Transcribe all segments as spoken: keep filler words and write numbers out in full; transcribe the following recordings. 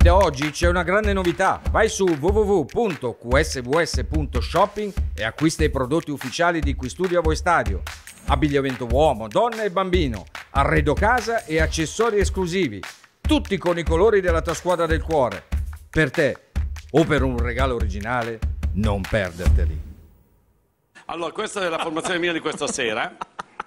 Da oggi c'è una grande novità. Vai su w w w punto q s v s punto shopping e acquista i prodotti ufficiali di Qui Studio a Voi Stadio. Abbigliamento uomo, donna e bambino, arredo casa e accessori esclusivi. Tutti con i colori della tua squadra del cuore. Per te o per un regalo originale, non perderteli. Allora, questa è la formazione mia di questa sera.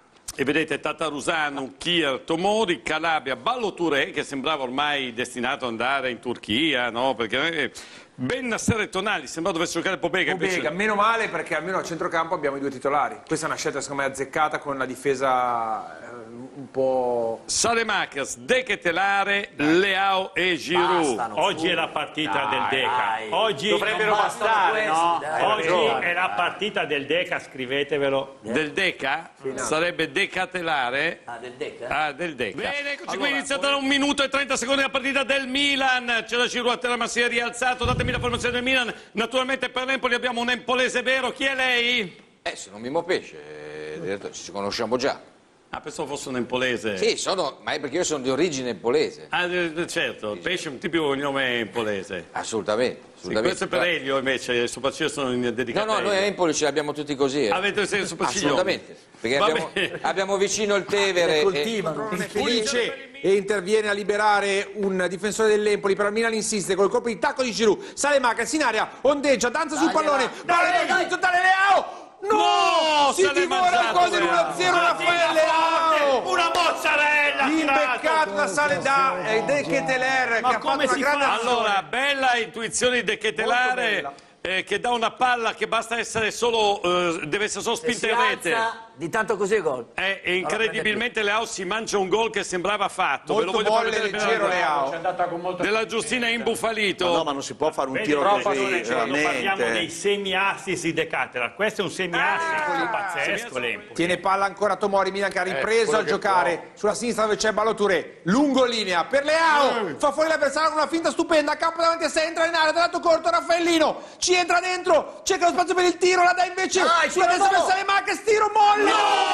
E vedete Tatarusanu, Kier, Tomori, Calabria, Ballo Touré, che sembrava ormai destinato ad andare in Turchia, no? Perché Bennacer e Tonali sembrava dovesse giocare Pobega. Pobega, invece... meno male perché almeno a centrocampo abbiamo i due titolari. Questa è una scelta secondo me azzeccata con la difesa eh, un po'... Saelemaekers, De Ketelaere, Leao e Giroud. Bastano, Oggi è la partita dai, del Deca. dai. Oggi dovrebbero bastare, no? Dai, Oggi ragione. è la partita del Deca, scrivetevelo. Del Deca? Sarebbe Decatelare. Ah, del Deca? Ah, del Deca. Bene, eccoci allora, qui, è iniziata da un minuto e trenta secondi la partita del Milan. C'è la Giroud a terra ma si è rialzato. Datemi la formazione del Milan. Naturalmente per l'Empoli abbiamo un empolese vero. Chi è lei? Eh, sono Mimmo Pesce, eh, direttore, ci conosciamo già. Ah, pensavo fosse un empolese. Sì, sono, ma è perché io sono di origine empolese. Ah, eh, certo, Pesce è un tipico cognome empolese. Assolutamente, Sì, assolutamente. questo è per Elio invece, il sopracciglio sono dedicati No, no, a noi a Elio. Empoli ce l'abbiamo tutti così. Eh. Avete il sopracciglio? Assolutamente, perché Va abbiamo, bene. abbiamo vicino il Tevere. Coltivano. È felice e interviene a liberare un difensore dell'Empoli, però il Milan insiste col colpo di tacco di Giroud. Saelemaekers in aria, ondeggia, danza sul pallone, palla di totale Leao! No! No, si se l'è divora mangiato quasi l'uno a zero Raffaele Leao! Una mozzarella! Imbeccato da Sale da eh, De Ketelaere, Ma che ha come fatto si una grande fa? azione. Allora, bella intuizione di De Ketelaere, eh, che dà una palla che basta essere solo, eh, deve essere solo Se spinta si in rete. alza, di tanto così è gol. Eh, e incredibilmente Leao si mangia un gol che sembrava fatto. Ve lo Molto voglio far molle, vedere bene leggero la- Leao. C'è andata con molta... Della Giustina imbufalito. No, ma non si può fare un Vedi, tiro però, così, quando parliamo veramente. dei semi-assis di De Ketelaere. Questo è un semi-assist pazzesco, l'Empoli. Tiene palla ancora Tomori, Milan che ha ripreso a giocare sulla sinistra dove c'è Ballo Touré, lungo linea per Leao, fa fuori l'avversario con una finta stupenda, campo davanti a sé, entra in area, dal lato corto Raffaellino, ci entra dentro, cerca lo spazio per il tiro, la dà invece Dai, sulla tiro, destra per no! Saelemaekers, tiro molle!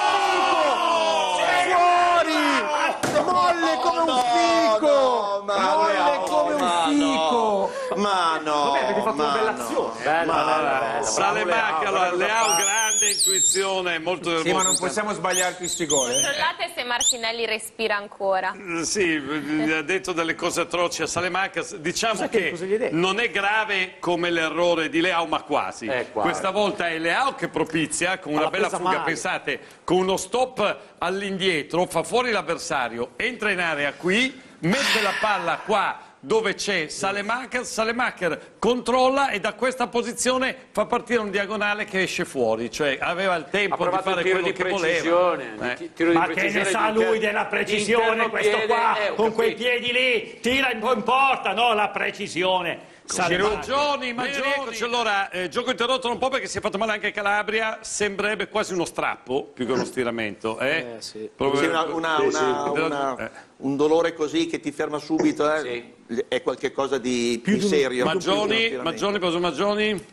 Fuori! Molle come un fico! Molle come un fico! Ma no, Vabbè, avete fatto ma una bella no. azione. Bella, Saelemaekers, allora, Leao grande intuizione, molto Sì, ma non molto- possiamo sbagliare questi gol, eh? Controllate se Martinelli respira ancora. Eh, Sì, ha detto delle cose atroci a Saelemaekers. Diciamo che non è grave come l'errore di Leao, ma quasi. Questa volta è Leao che propizia con una bella fuga, pensate, con uno stop all'indietro, fa fuori l'avversario, entra in area qui, mette la palla qua dove c'è Saelemaekers, Saelemaekers controlla e da questa posizione fa partire un diagonale che esce fuori, cioè aveva il tempo di fare quello che voleva. Eh. Ma che ne sa lui della precisione, questo qua, con quei piedi lì, tira in in porta, no, la precisione. Maggioni, Maggioni. Eccoci, allora, eh, gioco interrotto un po' perché si è fatto male anche Calabria, sembrerebbe quasi uno strappo più che uno stiramento. Eh? Eh, sì. Proprio- Sì, una- una- Sì, sì. una- una- Eh. un dolore così che ti ferma subito, eh, è qualcosa di più serio. Maggioni, Maggioni, cosa Maggioni?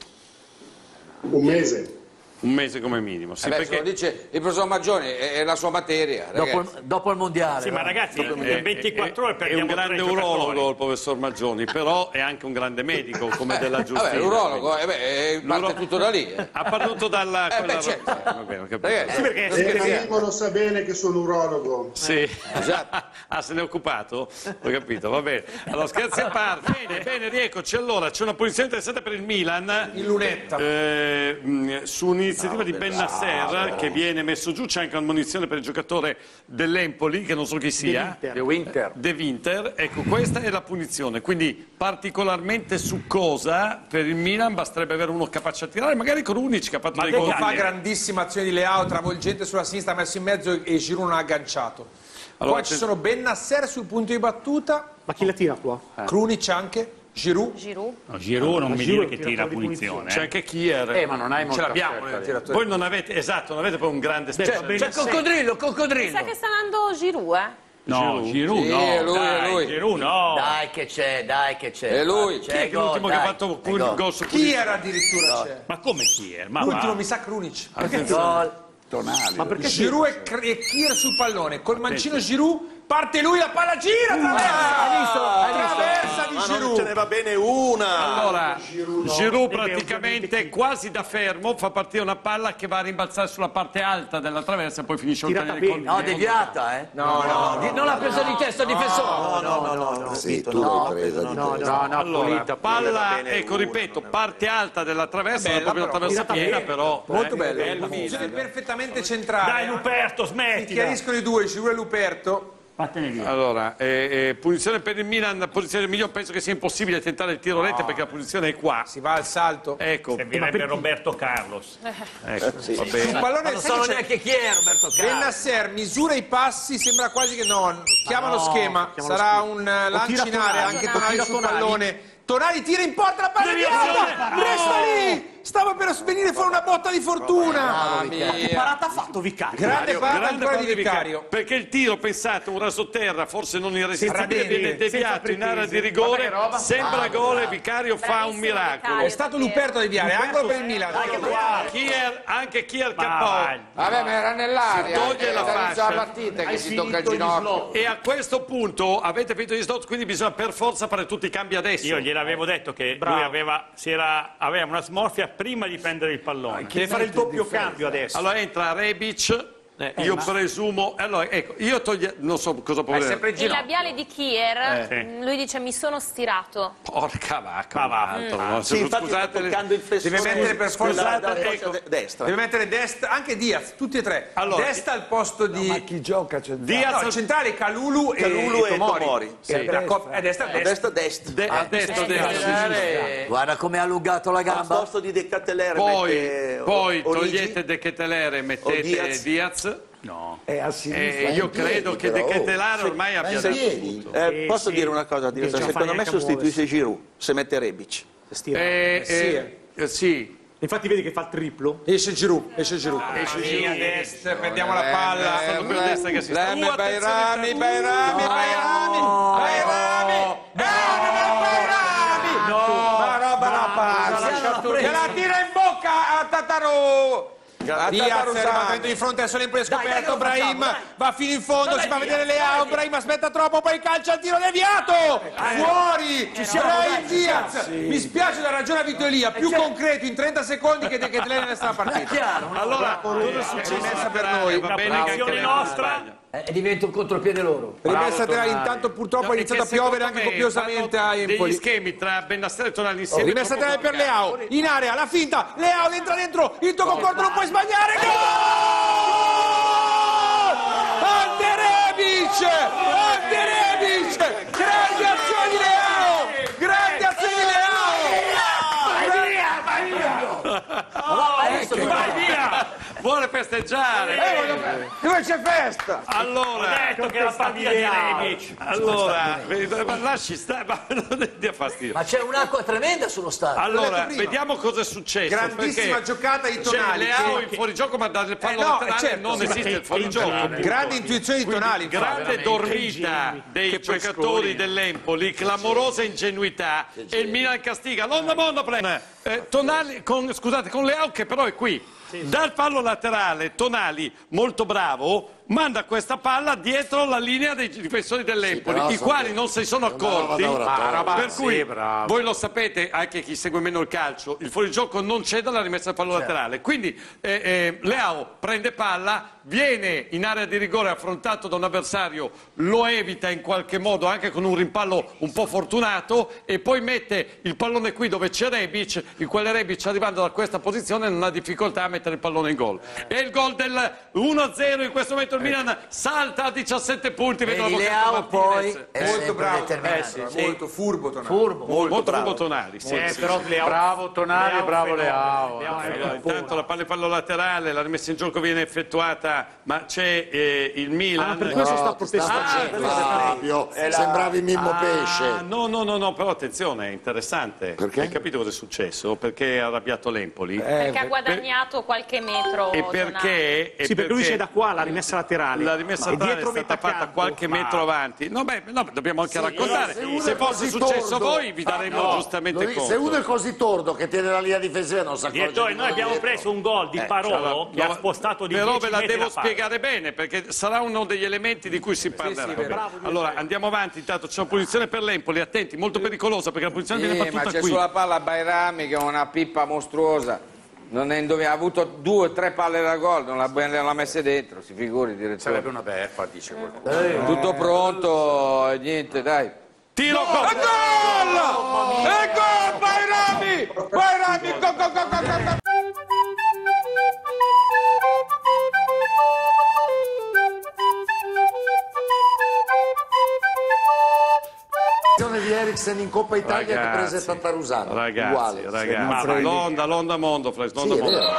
Un mese. Un mese come minimo. Sì, Eh beh, perché... se lo dice il professor Maggioni, è, è la sua materia. Dopo ragazzi. il, dopo il mondiale. Sì, ma no? ragazzi, È, in ventiquattro ore è un perdiamo grande tre urologo giocatori. il professor Maggioni, però è anche un grande medico come della Giustina. Vabbè, l'urologo, eh beh, eh, parte L'uro- tutto da lì. Eh. Ha partito dalla... Eh, quella- beh, certo. Eh, va bene, ho capito. Ragazzi, Sì, perché non E scherziamo. Mimmo lo sa bene che sono urologo. Sì, Esatto. ah, se ne è occupato? Ho capito, va bene. Allora, scherzi a parte. Bene, bene, rieccoci. Allora, c'è una posizione interessante per il Milan. In lunetta. Eh, mh, su un'iniziativa di Bennacer che viene messo giù, c'è anche una munizione per il giocatore dell'Empoli, che non so chi sia. De Winter. De Winter, ecco, questa è la punizione, quindi particolarmente succosa per il Milan basterebbe avere uno capace a tirare, magari Krunic che ha fatto dei Poi gol. fa grandissima azione di Leao, travolgente sulla sinistra, messo in mezzo e Giroud non ha agganciato. Allora, Poi ci c'è- sono Bennacer sul punto di battuta, Ma chi la tira qua? Krunic anche, Giroud. Giroud. No, Giroud non mi dire che tira punizione. C'è eh. anche Kier. Eh, ma non hai Ce molta l'abbiamo scelta, nel lì. tiratore. Voi non avete, esatto, non avete poi un grande C'è, specialista. c'è coccodrillo, coccodrillo. Mi sa che sta andando Giroud, eh? No, Giroud Sì, no, è lui, è dai, lui. Giroud no. Dai che c'è, dai che c'è. È lui. C'è Chi è che gol, l'ultimo che ha dai, fatto è un gol. gol su Kier addirittura c'è. Ma come Kier? Ma L'ultimo va. mi sa Krunic. Gol. Ma perché Giroud e, Cr- e Kier sul pallone, col mancino Giroud, parte lui, la palla gira, traversa! Hai visto? Hai visto? Traversa di Ma non ma ce ne va bene una. Allora, Giroud praticamente quasi da fermo fa partire una palla che va a rimbalzare sulla parte alta della traversa e poi finisce un tagliare col... No, deviata, eh? No, no, Di- Non l'ha presa di testa il difensore. No, no, no, no. Sì, tu l'hai presa di No, testa. no, no, Allora, pulita. palla, bene ecco, uno, ripeto, non è parte alta della traversa, Bella, non proprio la però, traversa tirata piena, bene. però... molto eh, bello. bella, Posizione bella. perfettamente centrale. Dai Luperto, Si smetti. chiariscono i due, Giroud e Luperto. Vattene via. Allora, eh, eh, punizione per il Milan, posizione del Milan, penso che sia impossibile tentare il tiro rete perché la posizione è qua. Si va al salto. Ecco, Servirebbe Roberto Carlos. ecco, va Il bene. pallone Non so neanche chi è Roberto Carlos. Benasser misura i passi, sembra quasi che no, chiama lo schema, chiama lo sarà schema. un eh, lancio tira in area, Tonali, anche o Tonali tira sul Tonali. pallone. Tonali tira in porta la palla di Alba, resta lì, stava per venire fuori una botta di fortuna. Che parata ha fatto Vicario? Grande parata Grande ancora palla di Vicario. Perché il tiro, pensate, un rasotterra, forse non irresistibile, Senza viene pretese, deviato in area di pretese. rigore, sembra gol e Vicario fa un Bravissimo miracolo. Vicario. È stato Luperto a deviare, angolo per il Milan. Kier, anche Kier Ma cappò. vai. Vabbè, ma era nell'aria. Si toglie la È dall'inizio fascia. della partita che Hai si tocca il finito gli ginocchio. slot. E a questo punto avete finito gli slot, quindi bisogna per forza fare tutti i cambi adesso. Io gliel'avevo detto che lui aveva, si era, aveva una smorfia prima di prendere il pallone. Deve fare il doppio cambio adesso. Allora entra Rebic, io presumo. Allora, ecco, io toglie. Non so cosa può È vedere. sempre il Il ginocchio. labiale di Kier, sì. lui dice mi sono stirato. Porca vacca. Ma va. un altro, no? Sì, infatti sta Scusate, toccando il flessore. Deve mettere per forza- dalla- dalla ecco. coscia de- destra. Deve mettere destra, anche Diaz, tutti e tre. Allora, destra al posto di... Chi gioca c'è Diaz No, centrale Calulu e, Calulu e Tomori. Tomori. Sì, la coppia- è destra, A destra. destra, destra. de- a destra, a destra. Guarda come ha allungato la A gamba. posto di De Ketelere Poi, mette poi o- Origi. togliete De Ketelere e mettete O Diaz. Diaz. No. è a E sinistra. io credo che De Ketelare ormai abbia in dato piedi. tutto. Eh, Sì, posso sì. dire una cosa? Diretta? Bisogna Secondo me fare anche sostituisce Giroud se mette Rebic. Eh, eh, eh, sì. Infatti vedi che fa il triplo. Esce Giroud, esce Giroud. Esce Lì a Giroud. destra, perdiamo la palla. Stanno più a destra che si sta. Lemme, Uh, attenzione, Bairami, uh, Bairami, Bairami, Bairami, Bairami, no, ma roba la passa, me la tira in bocca a Tataru. Diaz è ribaltamento di fronte, adesso l'Empoli è scoperto, Brahim va fino in fondo, si fa vedere Leao, Brahim aspetta troppo, poi calcia il tiro deviato, fuori, Brahim Diaz, mi spiace la ragione a Vito Elia, più concreto in trenta secondi che De Ketelere nella partita. Allora, cosa succede? Rimessa per noi. Va bene che anche Azione lei nostra. sbaglia. Eh, diventa un contropiede loro. Rimessa laterale, intanto purtroppo No, ha iniziato a perché piovere secondo anche me copiosamente a fanno degli Empoli. schemi tra Bennaster e Tonali insieme. Rimessa troppo laterale per complicati. Leao, in area, la finta, Leao entra dentro, il tocco corto non puoi sbagliare, gol! Ante Rebic! Ante Rebic! Grande azione di Leao! Grande azione di Leao! Vai via! Vuole festeggiare. Dove c'è festa? Allora, Ho detto che la partita di Rebic. allora, vedi, ma lasci stare, ma non dia fastidio. Ma c'è un'acqua tremenda sullo stadio. Allora, prima. vediamo cosa è successo. Grandissima perché giocata di c'è Tonali. Leao che- in fuorigioco, ma dal fallo Eh, no, laterale certo, non sì, esiste ma il fuorigioco. è- Grande intuizione di Tonali. Grande dormita dei giocatori dell'Empoli, clamorosa ingenuità e il Milan castiga. L'onda mondo pre- eh, Tonali con, scusate, con Leao che però è qui. Dal fallo laterale Tonali, molto bravo, manda questa palla dietro la linea dei difensori dell'Empoli, però i sono- quali non si sono accorti. roba da oratorio. Per cui voi lo sapete, anche chi segue meno il calcio, il fuorigioco non c'è dalla rimessa al fallo laterale. Quindi eh, eh, Leao prende palla, viene in area di rigore affrontato da un avversario, lo evita in qualche modo anche con un rimpallo un po' fortunato e poi mette il pallone qui dove c'è Rebic, il quale Rebic arrivando da questa posizione non ha difficoltà a mettere il pallone in gol. E il gol del uno a zero, in questo momento il Milan salta a diciassette punti. Vedo Vedi l'avvocato Leao Martinez. poi è Molto sempre bravo, determinante. eh, sì, molto furbo Tonali. Furbo. Molto, Molto bravo. furbo Tonali, sì, Eh, sì, però sì. Leao- Bravo Tonali, Leao bravo fenomeno. Leao. Leao fenomeno. Allora, intanto la palla fallo laterale, la rimessa in gioco viene effettuata, ma c'è eh, il Milan. Ah, per questo sta No, ti sta protestando. facendo, Fabio. Sembravi Mimmo Ah, Pesce. no, no, no, no, però attenzione, è interessante. Perché? Hai capito cosa è successo? Perché ha arrabbiato l'Empoli. Perché ha guadagnato qualche metro. e Tonali. perché... e Sì, perché lui c'è da qua, la rimessa Eh, laterale. La rimessa e laterale dietro è stata metà fatta campo, qualche ma- metro avanti. No, beh, no, dobbiamo anche Sì, raccontare. se uno Se è fosse così successo a tordo- voi vi daremmo No, giustamente lo dico, conto. se uno è così tordo che tiene la linea difensiva non si accorge Direttore, di noi abbiamo dietro. preso un gol di Eh, Parolo che No, ha spostato di però dieci ve la metri devo la palla. spiegare bene perché sarà uno degli elementi di cui si parlerà. Allora andiamo avanti, intanto c'è una punizione per l'Empoli, attenti, molto pericolosa perché la punizione viene Sì, ma battuta c'è qui. sulla palla Bairami che è una pippa mostruosa. Non è indove- ha avuto due o tre palle da gol, non l'ha non l'ha messe dentro, si figuri direttore. Sarebbe una beffa, dice qualcuno. Tutto pronto, e niente, dai. Tiro gol! E gol! E gol! Bairami! Bairami! Go, go, go, go, go, go! Di Eriksen in Coppa Italia che prese Tatarusano. Ragazzi, Uguale. ragazzi, Sì, l'onda, l'onda mondo, Flex, l'onda è mondo. vero.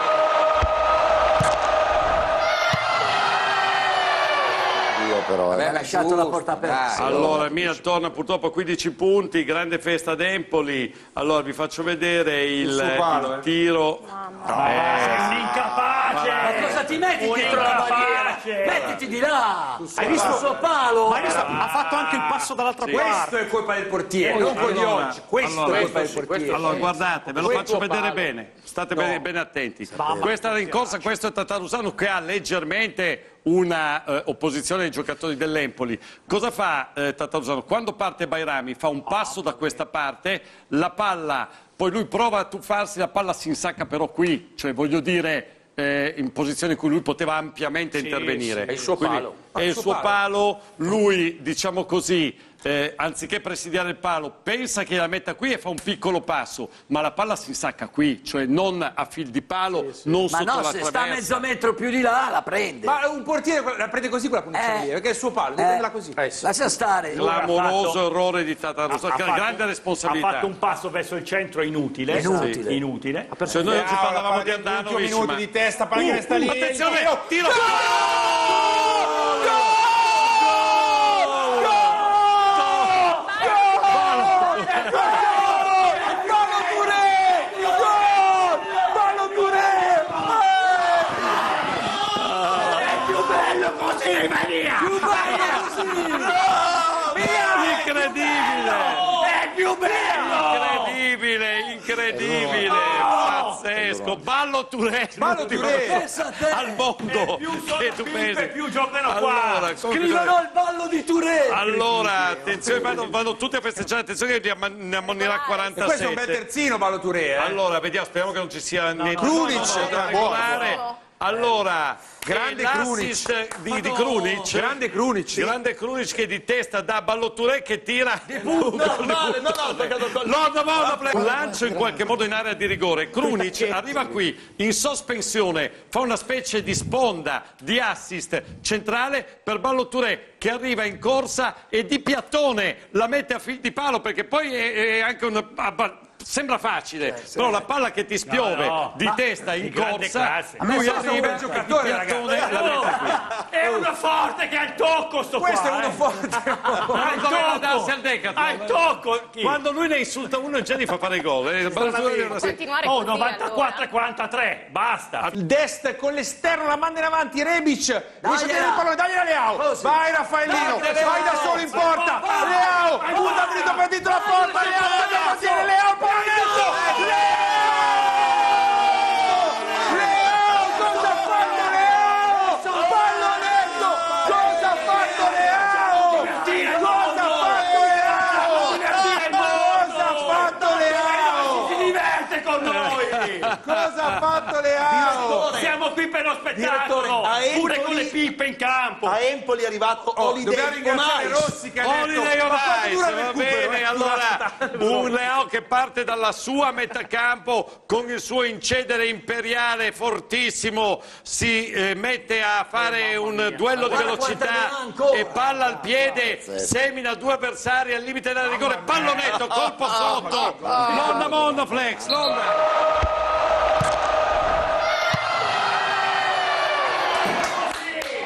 Io però, eh. Ha lasciato la porta aperta. Allora, Milan torna purtroppo a quindici punti, grande festa ad Empoli. Allora, vi faccio vedere il, suo palo, il eh. tiro. Sei un incapace! Ma cosa ti metti Un dietro la barriera? incapace! Mettiti di là! Hai visto? Il suo palo! Ma hai visto? Ha fatto anche il passo dall'altra parte. Questo è colpa del portiere, non quello di Allora, oggi. Questo allora, è colpa del questo- portiere. Allora, guardate, ve lo Questo faccio vedere palo. bene. State bene, bene attenti. Questa rincorsa, questo è Tatarusano che ha leggermente una eh, opposizione ai giocatori dell'Empoli. Cosa fa eh, Tatarusano? Quando parte Bairami fa un passo da questa parte, la palla, poi lui prova a tuffarsi, la palla si insacca però qui, cioè voglio dire eh, in posizione in cui lui poteva ampiamente intervenire. È il suo Quindi, palo. È il suo palo, lui diciamo così, eh, anziché presidiare il palo, pensa che la metta qui e fa un piccolo passo, ma la palla si insacca qui, cioè non a fil di palo, non Ma sotto no, la se sta traversa. mezzo metro più di là, la prende. Ma un portiere la prende così quella punizione Eh. lì, perché è il suo palo, deve Eh. prenderla così. Lascia stare. Clamoroso Ha fatto- errore di Tatarusano, Ha che ha fatto- grande responsabilità. Ha fatto un passo verso il centro inutile. Inutile. Sì. Inutile. Cioè, noi oggi Ah, parlavamo la di palla Andanovic, l'ultimo minuto ma... di testa, palla che resta lì. Attenzione, il tiro. tiro! Incredibile! È più bello! Incredibile, incredibile, pazzesco. Ballo Touré, Ballo Touré. Pensa a te. al mondo. Più sono Che tu pippe, pensi? più giocano qua. Allora, Scrivono il ballo di Touré! allora, attenzione, vanno, vanno tutti a festeggiare, attenzione che ne ammonirà E questo è un bel quarantasette. terzino, Ballo Touré, eh. Allora, vediamo, speriamo che non ci sia niente. Krunic, no, no, no, da eh, regolare. buono. Allora, Grande eh, l'assist di, di Krunic. Grande Krunic. Grande Krunic che di testa dà Ballo Touré che tira di punta, male, no, no, toccato col- No, no, no, no, un lancio in qualche modo in area di rigore. Krunic arriva qui in sospensione, fa una specie di sponda di assist centrale per Ballo Touré che arriva in corsa e di piattone la mette a fil di palo perché poi è, è anche un abba- sembra facile, però la palla che ti spiove No, no, di ma testa in di grande corsa, classe. lui questo è un arriva bel giocatore, di piattone ragazzi. la mette qui. È uno forte che ha il tocco sto Questo qua. è uno eh. forte. Ha il Doveva darsi tocco. al Decathlon. Ha il tocco. Chi? Quando lui ne insulta uno in genere fa fare gol. eh, Ballo Touré è una- Continuare Oh, così, novantaquattro allora. quarantatré, basta. Il dest con l'esterno, la manda in avanti, Rebic. Riesce a tenere il pallone, dagli a Leao. Così. Vai Raffaellino, Dai, vai da Leao. solo in porta. Vai, vai, Leao, vai, punta vai. dritto per dentro la porta. Leao, taglia il portiere, Leao, pallonetto. Leao, cosa ha fatto Leao? Pallonetto, cosa ha fatto Leao? Cosa ha fatto Leao? Cosa ha fatto Leao? Si diverte con noi. Cosa ha fatto Leao? Siamo qui per lo spettacolo. Direttore, a Pure Empoli- con le pippe in campo. A Empoli è arrivato Oh, Holiday dobbiamo ringraziare on Ice. Rossi che ha detto Holiday on "Ma quanto Ice, dura il va recupero?" bene, Eh, allora un Leao che parte dalla sua metà campo con il suo incedere imperiale fortissimo, si eh, mette a fare un duello di Guarda velocità quanta ne ha ancora. e palla al piede, semina due avversari al limite del rigore, pallonetto, colpo sotto, nonna mondo flex, nonna.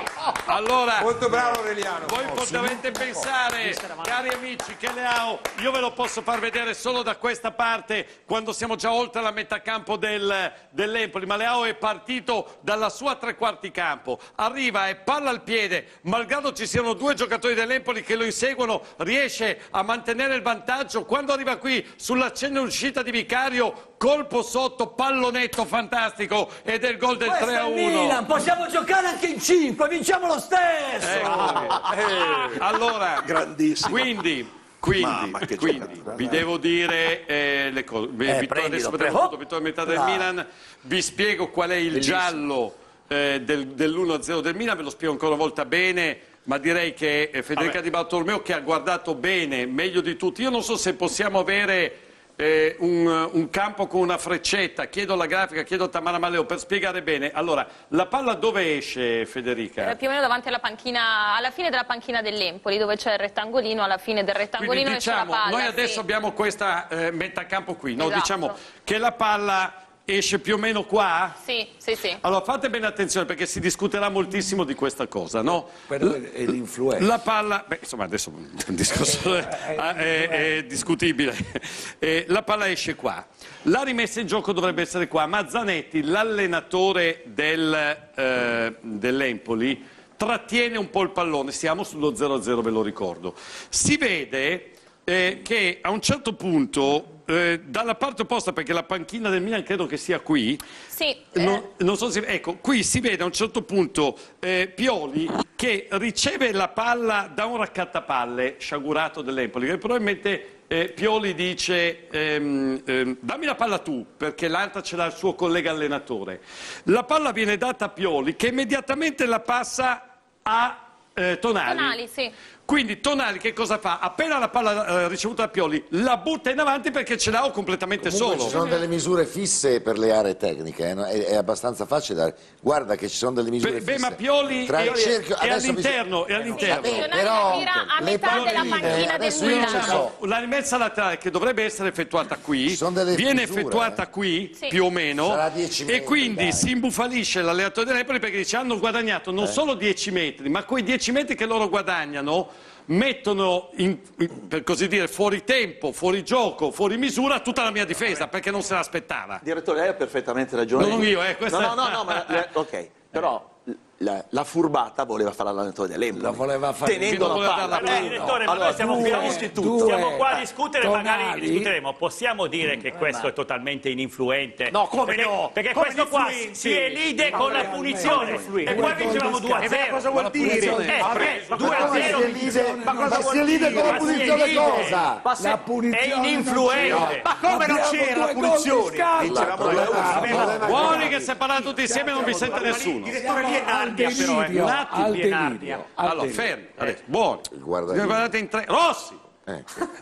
Allora, molto bravo Aureliano. Voi potete pensare, cari amici, che Leao, io ve lo posso far vedere solo da questa parte, quando siamo già oltre la metà campo del, dell'Empoli, ma Leao è partito dalla sua tre quarti campo, arriva e palla al piede, malgrado ci siano due giocatori dell'Empoli che lo inseguono, riesce a mantenere il vantaggio, quando arriva qui sull'accenno uscita di Vicario, colpo sotto, pallonetto fantastico ed è il gol del tre a uno. Milan, possiamo giocare anche in cinque, vinciamo lo stesso. Eh, eh, allora, grandissimo. Quindi, quindi, quindi vi devo dire eh, le cose. Eh, vi adesso abbiamo avuto vittoria a metà del Milan. Vi spiego qual è il Bellissimo. giallo eh, del, dell'uno a zero del Milan. Ve lo spiego ancora una volta bene. Ma direi che eh, Federica Vabbè. Di Bartolomeo, che ha guardato bene, meglio di tutti. Io non so se possiamo avere Eh, un, un campo con una freccetta, chiedo alla grafica, chiedo a Tamara Maleo per spiegare bene. Allora, la palla dove esce, Federica? Eh, più o meno davanti alla panchina, alla fine della panchina dell'Empoli, dove c'è il rettangolino, alla fine del rettangolino. Quindi diciamo, esce la palla, noi adesso sì. abbiamo questa eh, metà campo qui, no? Esatto. Diciamo che la palla esce più o meno qua? Sì, sì, sì. Allora fate bene attenzione perché si discuterà moltissimo di questa cosa, no? Però è l'influenza. La palla, beh, insomma adesso un discorso è, è, è discutibile. Eh, la palla esce qua. La rimessa in gioco dovrebbe essere qua, ma Zanetti, l'allenatore del, eh, dell'Empoli, trattiene un po' il pallone, siamo sullo zero a zero, ve lo ricordo. Si vede eh, che a un certo punto Eh, dalla parte opposta, perché la panchina del Milan credo che sia qui, sì, non, eh. non so se, ecco, qui si vede a un certo punto eh, Pioli che riceve la palla da un raccattapalle sciagurato dell'Empoli, che probabilmente eh, Pioli dice ehm, ehm, dammi la palla tu, perché l'altra ce l'ha il suo collega allenatore. La palla viene data a Pioli che immediatamente la passa a eh, Tonali. Tonali, sì. Quindi Tonali che cosa fa? Appena la palla eh, ricevuta da Pioli la butta in avanti perché ce l'ha completamente Comunque solo. ci sono delle misure fisse per le aree tecniche, eh? è, è abbastanza facile da... Guarda che ci sono delle misure Beh, fisse. beh, ma Pioli Tra è, il cerchio... è adesso all'interno, bisogna... è all'interno. Sì, però tira a le metà della palline, panchina del adesso io non Milan. so. La rimessa laterale che dovrebbe essere effettuata qui viene misure, effettuata eh? qui Sì. più o meno Sarà dieci e metri, quindi dai. si imbufalisce l'allenatore dell'Empoli perché dice hanno guadagnato non Eh. solo dieci metri, ma quei dieci metri che loro guadagnano mettono in, per così dire fuori tempo, fuori gioco, fuori misura tutta la mia difesa perché non se l'aspettava. Direttore, lei ha perfettamente ragione. Non io, eh, questa no, no, è- no, no, ma eh, ok, però la, la furbata voleva fare l'allenatore dell'Empoli. La voleva fare. tenendo Non la voleva palla. darla Eh, direttore, ma Allora, noi stiamo, due- stiamo, istituti. stiamo qua a Due discutere, tonali. magari discuteremo. Possiamo dire che questo è totalmente ininfluente? No, come perché, no? Perché Come questo qua ininfluente? si elide con la punizione. E poi vincevamo due a zero. Cosa vuol dire? Eh, due a zero. Ma cosa si elide con la Ma si punizione elide. cosa? Ma se- La punizione è non ininfluente. c'era. Ma come non Abbiamo c'era la due gol di punizione? scarto. Dicevamo due a uno. Buoni che se parlate tutti insieme non vi sente nessuno. Direttore, lì è Al Narnia però, eh. delirio, Un attimo, al lì è Narnia. delirio, al Allora, delirio. fermi, adesso, buoni. Guarda Ne lì. guardate in tre. Rossi! Eh.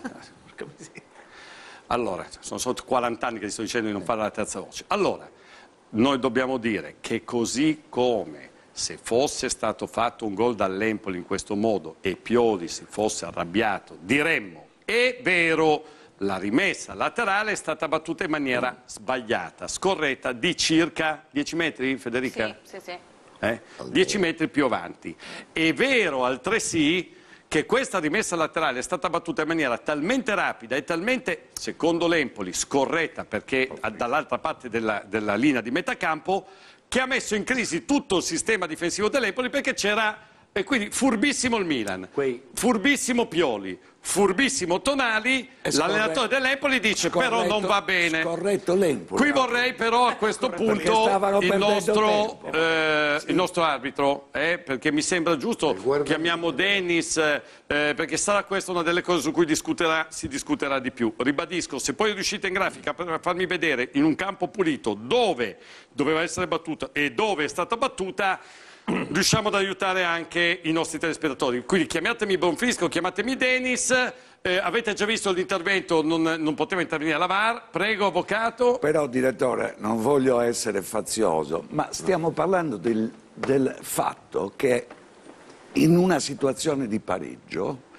Allora, sono sotto quaranta anni che ti sto dicendo di non fare la terza voce. Allora, noi dobbiamo dire che così come se fosse stato fatto un gol dall'Empoli in questo modo e Pioli si fosse arrabbiato, diremmo, è vero, la rimessa laterale è stata battuta in maniera sbagliata, scorretta di circa dieci metri, Federica? Sì, sì, sì. Eh? dieci metri più avanti. È vero altresì che questa rimessa laterale è stata battuta in maniera talmente rapida e talmente, secondo l'Empoli, scorretta perché dall'altra parte della, della linea di metà campo, che ha messo in crisi tutto il sistema difensivo dell'Empoli perché c'era, e quindi furbissimo il Milan, Quei- furbissimo Pioli, furbissimo Tonali, E scorre- l'allenatore dell'Empoli dice però non Scorretto- va bene. Scorretto l'Empoli. Qui vorrei però a questo Perché punto stavano il perdendo nostro, tempo. eh, il nostro arbitro, eh, perché mi sembra giusto, guarda- chiamiamo Dennis, eh, perché sarà questa una delle cose su cui discuterà, si discuterà di più. Ribadisco, se poi riuscite in grafica per farmi vedere in un campo pulito dove doveva essere battuta e dove è stata battuta, riusciamo ad aiutare anche i nostri telespettatori. Quindi chiamatemi Bonfrisco, chiamatemi Dennis. Eh, avete già visto l'intervento, non, non poteva intervenire la V A R. Prego, avvocato. Però, direttore, non voglio essere fazioso, ma stiamo parlando del, del fatto che in una situazione di pareggio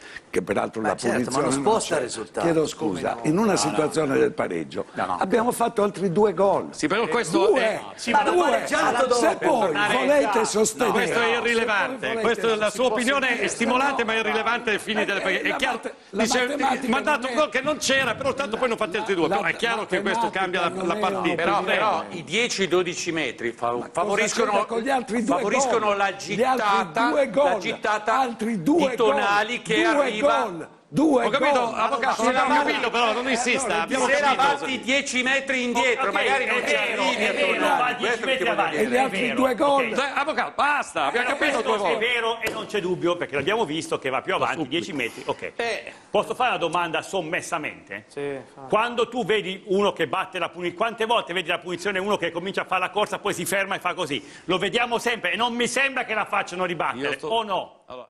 che peraltro Ma la certo, punizione ma non sposta c'è. il risultato. Chiedo scusa, in una no, situazione no. del pareggio No, no. abbiamo fatto altri due gol. Sì, però questo due, è... Sì, ma ma due. pareggiato dopo, Se per poi tornare- volete No, sostenere... Questo è se irrilevante, poi Questo- volete- la si sua può opinione è sostenere- stimolante no, ma irrilevante ai fini delle... perché È la chiaro, mate- la dice, matematica mandato non un è- gol che non c'era, però tanto poi non fate altri due, la- però è chiaro che questo cambia la, matematica la non è partita. Però, Prego. però i dieci dodici metri fa- c'entra favoriscono, con gli altri due favoriscono gol? la Gli altri gittata, due gol, la gittata altri due di Tonali gol, che due arriva... gol, due Ho capito, gol. avvocato, Se abbiamo la- capito, però non insista, abbiamo Se capito. eravati dieci metri indietro, Ok, magari non è ci vero, arrivi a è vero, Tonali. va dieci Questo è che metri voglio avanti. E dire. gli altri vero, due gol? ok. Cioè, avvocato, basta, abbiamo Però capito due questo è volte. vero e non c'è dubbio, perché l'abbiamo visto che va più avanti, dieci metri. Ok. Eh. Posso fare una domanda sommessamente? Quando tu vedi uno che batte la punizione, quante volte vedi la punizione uno che comincia a fare la corsa, poi si ferma e fa così? Lo vediamo sempre e non mi sembra che la facciano ribattere, Io sto- o no? Allora,